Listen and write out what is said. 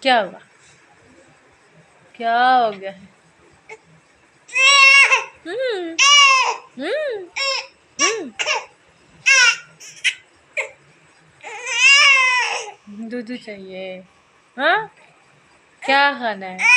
क्या हुआ? क्या हो गया है? हम्म हम्म दूध चाहिए? हाँ, क्या खाना है?